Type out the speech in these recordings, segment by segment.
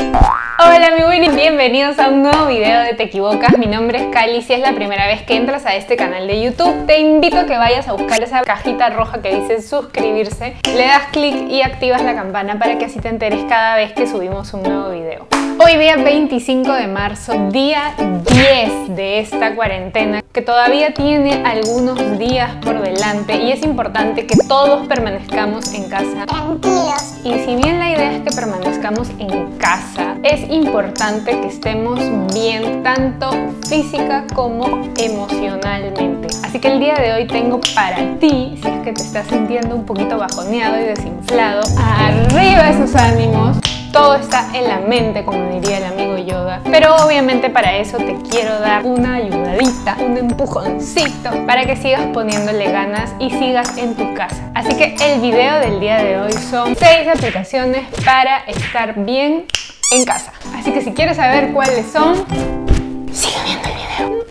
Hola mi Winnie, bienvenidos a un nuevo video de Te Equivocas. Mi nombre es Cali. Si es la primera vez que entras a este canal de YouTube, te invito a que vayas a buscar esa cajita roja que dice suscribirse, le das clic y activas la campana para que así te enteres cada vez que subimos un nuevo video. Hoy día 25 de marzo, día 10 de esta cuarentena, que todavía tiene algunos días por delante y es importante que todos permanezcamos en casa tranquilos. Y si bien la idea es que permanezcamos en casa, es importante que estemos bien tanto física como emocionalmente. Así que el día de hoy tengo para ti, si es que te estás sintiendo un poquito bajoneado y desinflado, arriba esos ánimos. Todo está en la mente, como diría el amigo Yoda. Pero obviamente para eso te quiero dar una ayudadita, un empujoncito para que sigas poniéndole ganas y sigas en tu casa. Así que el video del día de hoy son 6 aplicaciones para estar bien en casa. Así que si quieres saber cuáles son, sigue viendo el video.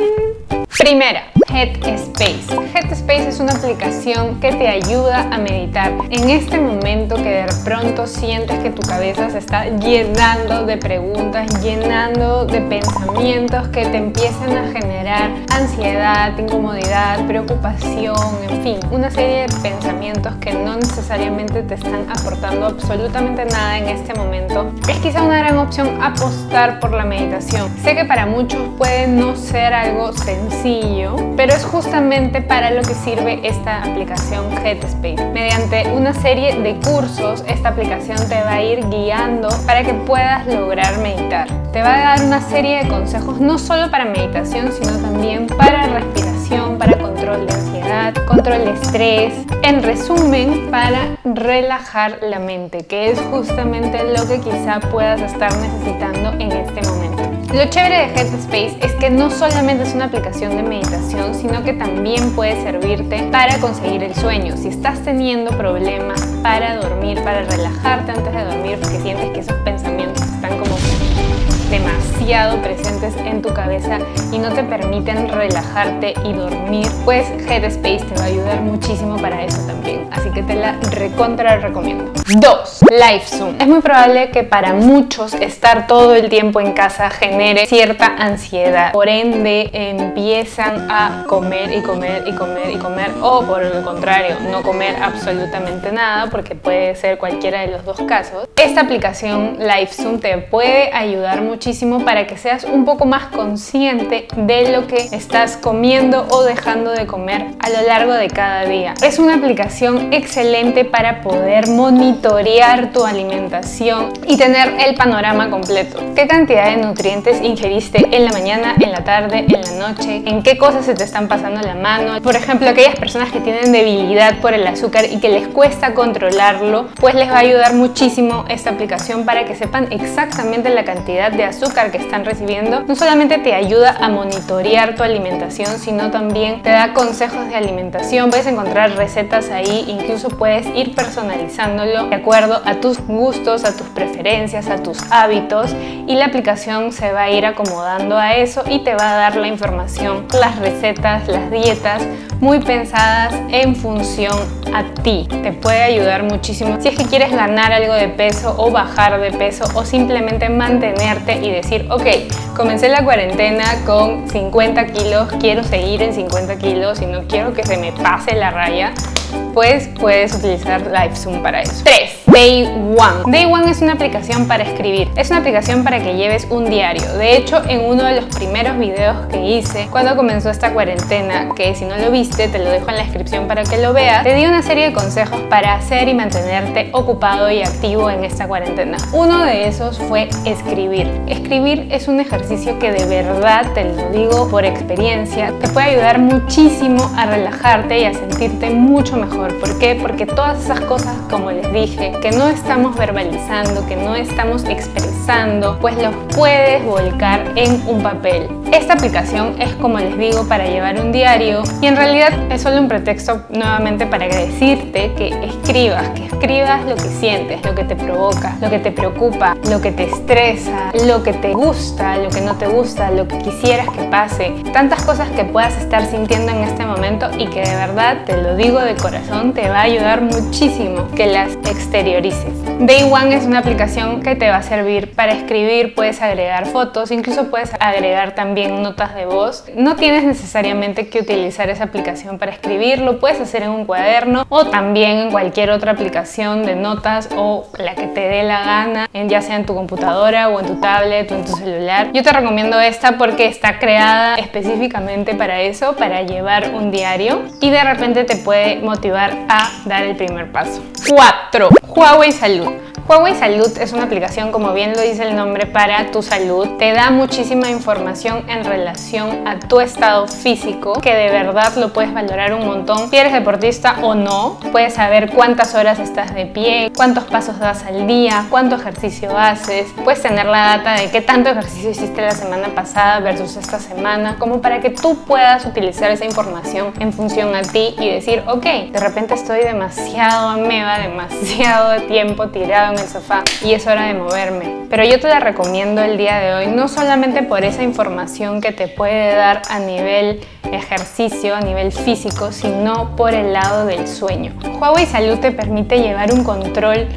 Primera, Headspace. Headspace es una aplicación que te ayuda a meditar en este momento que de pronto sientes que tu cabeza se está llenando de preguntas, llenando de pensamientos que te empiezan a generar ansiedad, incomodidad, preocupación, en fin, una serie de pensamientos que no necesariamente te están aportando absolutamente nada en este momento. Es quizá una gran opción apostar por la meditación. Sé que para muchos puede no ser algo sencillo, pero es justamente para lo que sirve esta aplicación Headspace. Mediante una serie de cursos, esta aplicación te va a ir guiando para que puedas lograr meditar. Te va a dar una serie de consejos no solo para meditación, sino también para respiración, para control de ansiedad, control de estrés. En resumen, para relajar la mente, que es justamente lo que quizá puedas estar necesitando en este momento. Lo chévere de Headspace es que no solamente es una aplicación de meditación, sino que también puede servirte para conseguir el sueño. Si estás teniendo problemas para dormir, para relajarte antes de dormir, porque sientes que esos pensamientos están como demasiado presentes en tu cabeza y no te permiten relajarte y dormir, pues Headspace te va a ayudar muchísimo para eso también. Así que te la recontra recomiendo. 2. LiveZoom. Es muy probable que para muchos estar todo el tiempo en casa genere cierta ansiedad. Por ende, empiezan a comer y comer y comer y comer, o por el contrario, no comer absolutamente nada, porque puede ser cualquiera de los dos casos. Esta aplicación LiveZoom te puede ayudar muchísimo para que seas un poco más consciente de lo que estás comiendo o dejando de comer a lo largo de cada día. Es una aplicación excelente para poder monitorear tu alimentación y tener el panorama completo. ¿Qué cantidad de nutrientes ingeriste en la mañana, en la tarde, en la noche? ¿En qué cosas se te están pasando la mano? Por ejemplo, aquellas personas que tienen debilidad por el azúcar y que les cuesta controlarlo, pues les va a ayudar muchísimo esta aplicación para que sepan exactamente la cantidad de azúcar que están recibiendo. No solamente te ayuda a monitorear tu alimentación, sino también te da consejos de alimentación. Puedes encontrar recetas ahí, incluso puedes ir personalizándolo de acuerdo a tus gustos, a tus preferencias, a tus hábitos, y la aplicación se va a ir acomodando a eso y te va a dar la información, las recetas, las dietas muy pensadas en función a ti. Te puede ayudar muchísimo si es que quieres ganar algo de peso o bajar de peso, o simplemente mantenerte y decir, ok, comencé la cuarentena con 50 kilos, quiero seguir en 50 kilos y no quiero que se me pase la raya, pues puedes utilizar LiveZoom para eso. 3. Day One. Day One es una aplicación para escribir. Es una aplicación para que lleves un diario. De hecho, en uno de los primeros videos que hice cuando comenzó esta cuarentena, que si no lo viste, te lo dejo en la descripción para que lo veas, te di una serie de consejos para hacer y mantenerte ocupado y activo en esta cuarentena. Uno de esos fue escribir. Escribir es un ejercicio que de verdad, te lo digo por experiencia, te puede ayudar muchísimo a relajarte y a sentirte mucho mejor. ¿Por qué? Porque todas esas cosas, como les dije, que no estamos verbalizando, que no estamos expresando, pues los puedes volcar en un papel. Esta aplicación es, como les digo, para llevar un diario y en realidad es solo un pretexto nuevamente para decirte que escribas lo que sientes, lo que te provoca, lo que te preocupa, lo que te estresa, lo que te gusta, lo que no te gusta, lo que quisieras que pase, tantas cosas que puedas estar sintiendo en este momento y que de verdad, te lo digo de corazón, te va a ayudar muchísimo que las exteriorices. Day One es una aplicación que te va a servir para escribir, puedes agregar fotos, incluso puedes agregar también notas de voz. No tienes necesariamente que utilizar esa aplicación para escribir, lo puedes hacer en un cuaderno o también en cualquier otra aplicación de notas o la que te dé la gana, ya sea en tu computadora o en tu tablet o en tu celular. Yo te recomiendo esta porque está creada específicamente para eso, para llevar un diario y de repente te puede motivar a dar el primer paso. 4. Huawei Salud. Huawei Salud es una aplicación, como bien lo dice el nombre, para tu salud. Te da muchísima información en relación a tu estado físico, que de verdad lo puedes valorar un montón. Si eres deportista o no, puedes saber cuántas horas estás de pie, cuántos pasos das al día, cuánto ejercicio haces. Puedes tener la data de qué tanto ejercicio hiciste la semana pasada versus esta semana, como para que tú puedas utilizar esa información en función a ti y decir, ok, de repente estoy demasiado ameba, demasiado tiempo tirado en el sofá y es hora de moverme. Pero yo te la recomiendo el día de hoy, no solamente por esa información que te puede dar a nivel ejercicio, a nivel físico, sino por el lado del sueño. Huawei Salud te permite llevar un control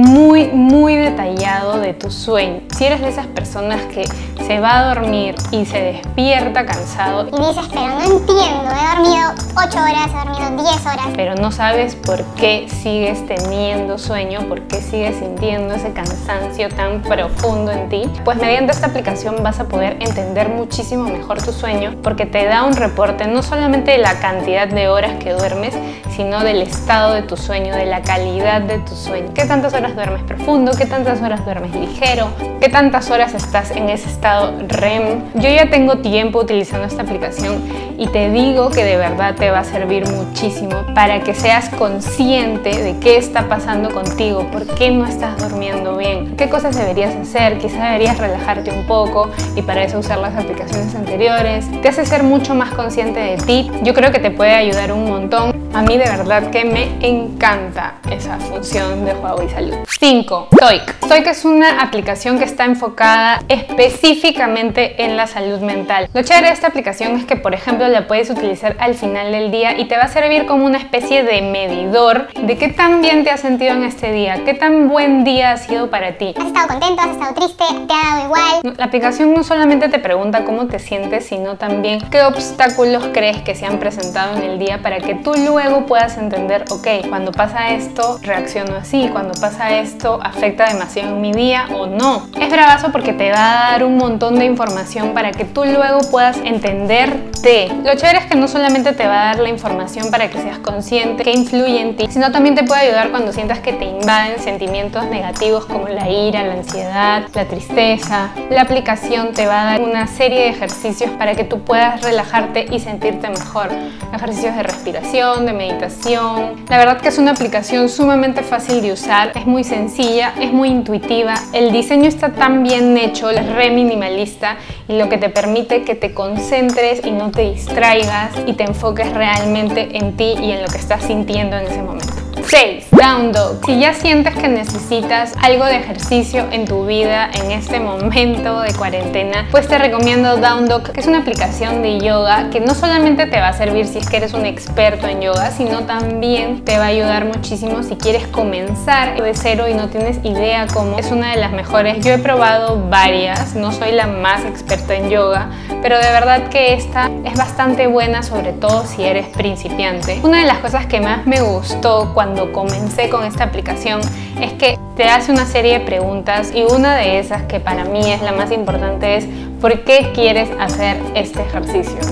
muy detallado de tu sueño. Si eres de esas personas que se va a dormir y se despierta cansado y dices, pero no entiendo, he dormido 8 horas, he dormido 10 horas, pero no sabes por qué sigues teniendo sueño, por qué sigues sintiendo ese cansancio tan profundo en ti, pues mediante esta aplicación vas a poder entender muchísimo mejor tu sueño, porque te da un reporte no solamente de la cantidad de horas que duermes, sino del estado de tu sueño, de la calidad de tu sueño. ¿Qué tantas horas duermes profundo? ¿Qué tantas horas duermes ligero? ¿Qué tantas horas estás en ese estado REM? Yo ya tengo tiempo utilizando esta aplicación y te digo que de verdad te va a servir muchísimo para que seas consciente de qué está pasando contigo, por qué no estás durmiendo bien, qué cosas deberías hacer, quizá deberías relajarte un poco y para eso usar las aplicaciones anteriores. Te hace ser mucho más consciente de ti. Yo creo que te puede ayudar un montón. A mí de verdad que me encanta esa función de Huawei Salud. 5. Stoic. Stoic es una aplicación que está enfocada específicamente en la salud mental. Lo chévere de esta aplicación es que, por ejemplo, la puedes utilizar al final del día y te va a servir como una especie de medidor de qué tan bien te has sentido en este día, qué tan buen día ha sido para ti. ¿Has estado contento? ¿Has estado triste? ¿Te ha dado igual? La aplicación no solamente te pregunta cómo te sientes, sino también qué obstáculos crees que se han presentado en el día para que tú luego puedas entender, ok, cuando pasa esto reacciono así, cuando pasa esto afecta demasiado en mi día o no. Es bravazo porque te va a dar un montón de información para que tú luego puedas entenderte. Lo chévere es que no solamente te va a dar la información para que seas consciente que influye en ti, sino también te puede ayudar cuando sientas que te invaden sentimientos negativos como la ira, la ansiedad, la tristeza. La aplicación te va a dar una serie de ejercicios para que tú puedas relajarte y sentirte mejor. Ejercicios de respiración, de meditación. La verdad que es una aplicación sumamente fácil de usar, es muy sencilla, es muy intuitiva, el diseño está tan bien hecho, es re minimalista y lo que te permite que te concentres y no te distraigas y te enfoques realmente en ti y en lo que estás sintiendo en ese momento. 6. Down Dog. Si ya sientes que necesitas algo de ejercicio en tu vida en este momento de cuarentena, pues te recomiendo Down Dog, que es una aplicación de yoga que no solamente te va a servir si es que eres un experto en yoga, sino también te va a ayudar muchísimo si quieres comenzar de cero y no tienes idea cómo. Es una de las mejores. Yo he probado varias, no soy la más experta en yoga, pero de verdad que esta es bastante buena, sobre todo si eres principiante. Una de las cosas que más me gustó cuando comencé con esta aplicación es que te hace una serie de preguntas y una de esas, que para mí es la más importante, es ¿por qué quieres hacer este ejercicio, ¿no?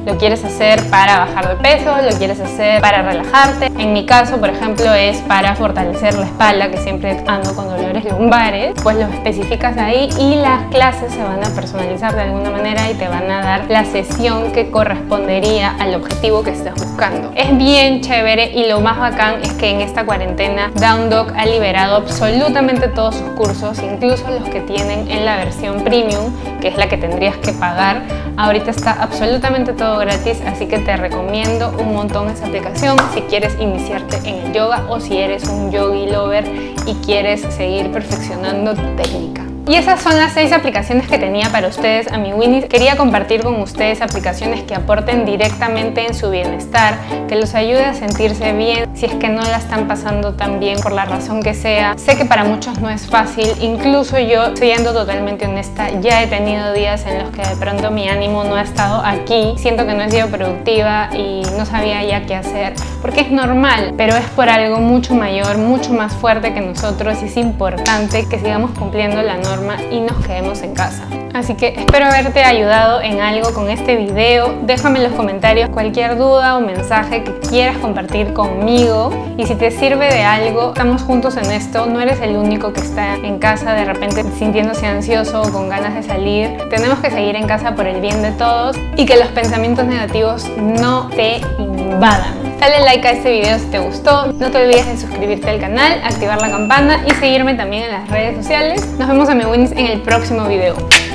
lo quieres hacer para bajar de peso, lo quieres hacer para relajarte. En mi caso, por ejemplo, es para fortalecer la espalda, que siempre ando con dolores lumbares. Pues lo especificas ahí y las clases se van a personalizar de alguna manera y te van a dar la sesión que correspondería al objetivo que estás buscando. Es bien chévere y lo más bacán es que en esta cuarentena Down Dog ha liberado absolutamente todos sus cursos, incluso los que tienen en la versión premium, que es la que tendrías que pagar. Ahorita está absolutamente todo gratis, así que te recomiendo un montón esa aplicación si quieres iniciarte en el yoga o si eres un yogi lover y quieres seguir perfeccionando tu técnica. Y esas son las 6 aplicaciones que tenía para ustedes, AmiWinnies. Quería compartir con ustedes aplicaciones que aporten directamente en su bienestar, que los ayude a sentirse bien si es que no la están pasando tan bien por la razón que sea. Sé que para muchos no es fácil, incluso yo, siendo totalmente honesta, ya he tenido días en los que de pronto mi ánimo no ha estado aquí, siento que no he sido productiva y no sabía ya qué hacer, porque es normal, pero es por algo mucho mayor, mucho más fuerte que nosotros y es importante que sigamos cumpliendo la norma y nos quedemos en casa. Así que espero haberte ayudado en algo con este video. Déjame en los comentarios cualquier duda o mensaje que quieras compartir conmigo, y si te sirve de algo, estamos juntos en esto. No eres el único que está en casa de repente sintiéndose ansioso o con ganas de salir. Tenemos que seguir en casa por el bien de todos y que los pensamientos negativos no te invadan. Dale like a este video si te gustó, no te olvides de suscribirte al canal, activar la campana y seguirme también en las redes sociales. Nos vemos, AmiWinnies, en el próximo video.